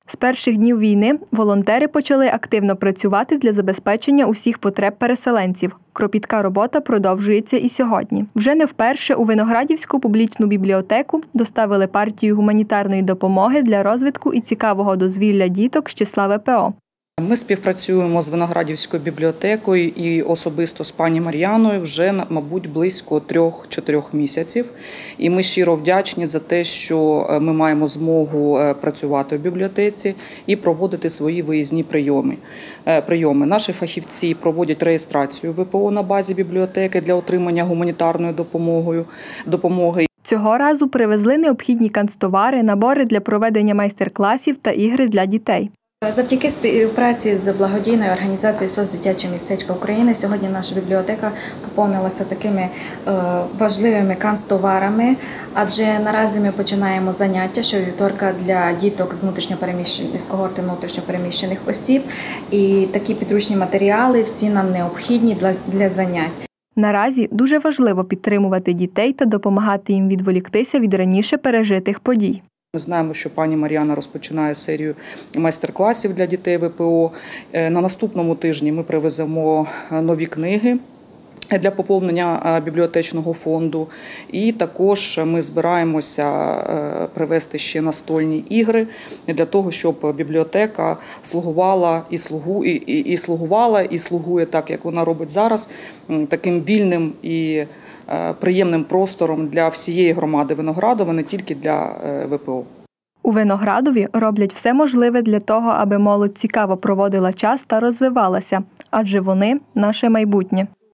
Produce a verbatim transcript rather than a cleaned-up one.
З перших днів війни волонтери почали активно працювати для забезпечення усіх потреб переселенців. Кропітка робота продовжується і сьогодні. Вже не вперше у Виноградівську публічну бібліотеку доставили партію гуманітарної допомоги для розвитку і цікавого дозвілля діток з числа ве пе о. Ми співпрацюємо з Виноградівською бібліотекою і особисто з пані Мар'яною вже, мабуть, близько трьох-чотирьох місяців. І ми щиро вдячні за те, що ми маємо змогу працювати в бібліотеці і проводити свої виїзні прийоми. прийоми. Наші фахівці проводять реєстрацію ве пе о на базі бібліотеки для отримання гуманітарної допомоги. Цього разу привезли необхідні канцтовари, набори для проведення майстер-класів та ігри для дітей. Завдяки співпраці з благодійною організацією «ес о ес Дитяче містечко України» сьогодні наша бібліотека поповнилася такими важливими канцтоварами, адже наразі ми починаємо заняття щовівторка для діток з внутрішньопереміщених, з когорти внутрішньопереміщених осіб. І такі підручні матеріали всі нам необхідні для, для занять. Наразі дуже важливо підтримувати дітей та допомагати їм відволіктися від раніше пережитих подій. Ми знаємо, що пані Мар'яна розпочинає серію майстер-класів для дітей ве пе о. На наступному тижні ми привеземо нові книги для поповнення бібліотечного фонду. І також ми збираємося привезти ще настольні ігри для того, щоб бібліотека слугувала і, слугу, і, і, і слугувала, і слугує так, як вона робить зараз, таким вільним і приємним простором для всієї громади Виноградова, не тільки для ве пе о. У Виноградові роблять все можливе для того, аби молодь цікаво проводила час та розвивалася, адже вони – наше майбутнє.